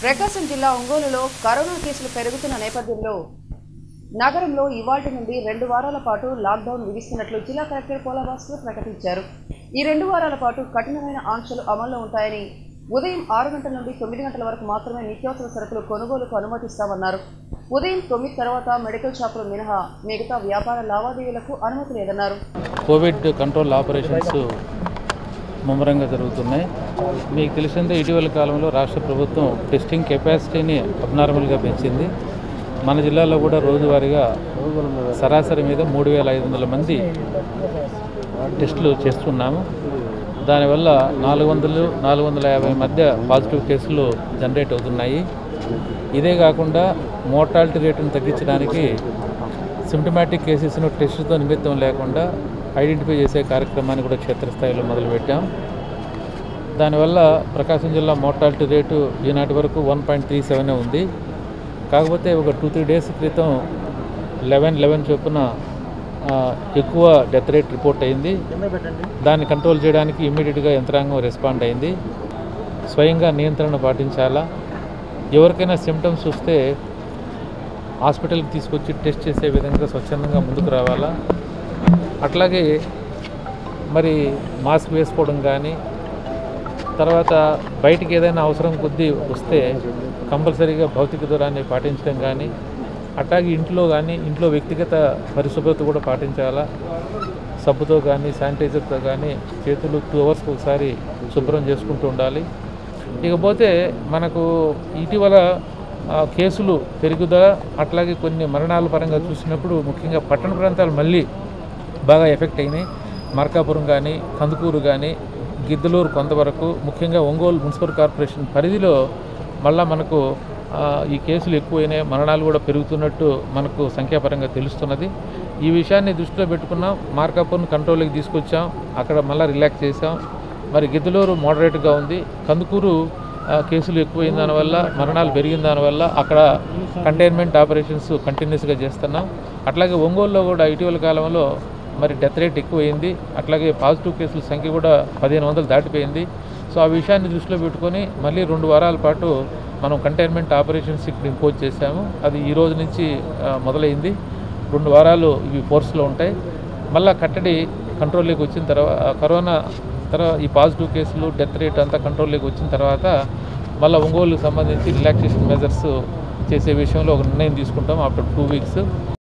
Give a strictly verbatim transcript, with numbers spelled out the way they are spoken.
ప్రకాశం జిల్లా ఒంగోలులో కరోనా కేసులు పెరుగుతున్న నేపథ్యంలో నగరంలో ఇవాల్టి నుండి రెండు వారాల పాటు లాక్డౌన్ విధిస్తున్నట్లు జిల్లా కలెక్టర్ పోలాభాస్కర్ ప్రకటించారు. ఈ రెండు వారాల పాటు కఠినమైన ఆంక్షలు అమల్లో ఉంటాయని, ఉదయం ఆరు గంటల నుండి తొమ్మిది గంటల వరకు మాత్రమే నిత్యావసర సరుకులు కొనుగోలుకు అనుమతిస్తామన్నారు. ఉదయం తొమ్మిది తర్వాత మెడికల్ షాపులు మినహా మిగతా వ్యాపార లావాదేవీలకు అనుమతి లేదన్నారు. కోవిడ్ కంట్రోల్ ఆపరేషన్స్ ముమ్మరంగా జరుగుతున్నాయి. మీకు తెలిసిందే, ఇటీవల కాలంలో రాష్ట్ర ప్రభుత్వం టెస్టింగ్ కెపాసిటీని అబ్నార్మల్గా పెంచింది. మన జిల్లాలో కూడా రోజువారీగా సరాసరి మీద మూడు వేల ఐదు వందల మంది టెస్టులు చేస్తున్నాము. దానివల్ల నాలుగు వందలు నాలుగు వందల యాభై మధ్య పాజిటివ్ కేసులు జనరేట్ అవుతున్నాయి. ఇదే కాకుండా మోర్టాలిటీ రేటును తగ్గించడానికి సిమ్టమాటిక్ కేసెస్ను టెస్టుతో నిమిత్తం లేకుండా ఐడెంటిఫై చేసే కార్యక్రమాన్ని కూడా క్షేత్రస్థాయిలో మొదలుపెట్టాం. దానివల్ల ప్రకాశం జిల్లా మోర్టాలిటీ రేటు ఈనాటి వరకు వన్ పాయింట్ త్రీ సెవెన్ ఉంది. కాకపోతే ఒక టూ త్రీ డేస్ క్రితం లెవెన్ లెవెన్ చొప్పున ఎక్కువ డెత్ రేట్ రిపోర్ట్ అయింది. దాన్ని కంట్రోల్ చేయడానికి ఇమ్మీడియట్గా యంత్రాంగం రెస్పాండ్ అయింది. స్వయంగా నియంత్రణ పాటించాలా, ఎవరికైనా సిమ్టమ్స్ వస్తే హాస్పిటల్కి తీసుకొచ్చి టెస్ట్ చేసే విధంగా స్వచ్ఛందంగా ముందుకు రావాలా. అట్లాగే మరి మాస్క్ వేసుకోవడం కానీ, తర్వాత బయటికి ఏదైనా అవసరం కొద్దీ వస్తే కంపల్సరీగా భౌతిక దూరాన్ని పాటించడం కానీ, అట్లాగే ఇంట్లో కానీ ఇంట్లో వ్యక్తిగత పరిశుభ్రత కూడా పాటించాలా. సబ్బుతో కానీ శానిటైజర్తో కానీ చేతులు టూ అవర్స్కి ఒకసారి శుభ్రం చేసుకుంటూ ఉండాలి. ఇకపోతే మనకు ఇటీవల కేసులు పెరుగుదల, అట్లాగే కొన్ని మరణాల పరంగా చూసినప్పుడు ముఖ్యంగా పట్టణ ప్రాంతాలు మళ్ళీ బాగా ఎఫెక్ట్ అయినాయి. మార్కాపురం కానీ, కందుకూరు కానీ, గిద్దలూరు కొంతవరకు, ముఖ్యంగా ఒంగోలు మున్సిపల్ కార్పొరేషన్ పరిధిలో మళ్ళా మనకు ఈ కేసులు ఎక్కువైనాయి, మరణాలు కూడా పెరుగుతున్నట్టు మనకు సంఖ్యాపరంగా తెలుస్తున్నది. ఈ విషయాన్ని దృష్టిలో పెట్టుకున్నాం. మార్కాపురం కంట్రోల్కి తీసుకొచ్చాం, అక్కడ మళ్ళీ రిలాక్స్ చేసాం. మరి గిద్దలూరు మోడరేట్గా ఉంది. కందుకూరు కేసులు ఎక్కువైన దానివల్ల, మరణాలు పెరిగిన దానివల్ల అక్కడ కంటైన్మెంట్ ఆపరేషన్స్ కంటిన్యూస్గా చేస్తున్నాం. అట్లాగే ఒంగోలులో కూడా ఇటీవల కాలంలో మరి డెత్ రేట్ ఎక్కువైంది. అట్లాగే పాజిటివ్ కేసుల సంఖ్య కూడా పదిహేను వందలు దాటిపోయింది. సో ఆ విషయాన్ని దృష్టిలో పెట్టుకొని మళ్ళీ రెండు వారాల పాటు మనం కంటైన్మెంట్ ఆపరేషన్స్ ఇక్కడ ఇంపోజ్ చేశాము. అది ఈ రోజు నుంచి మొదలైంది. రెండు వారాలు ఇవి ఫోర్స్లో ఉంటాయి. మళ్ళీ కట్టడి కంట్రోల్లోకి వచ్చిన తర్వాత, కరోనా తర్వాత ఈ పాజిటివ్ కేసులు డెత్ రేట్ అంతా కంట్రోల్లోకి వచ్చిన తర్వాత మళ్ళీ ఒంగోలుకు సంబంధించి రిలాక్సేషన్ మెజర్స్ చేసే విషయంలో ఒక నిర్ణయం తీసుకుంటాం ఆఫ్టర్ టూ వీక్స్.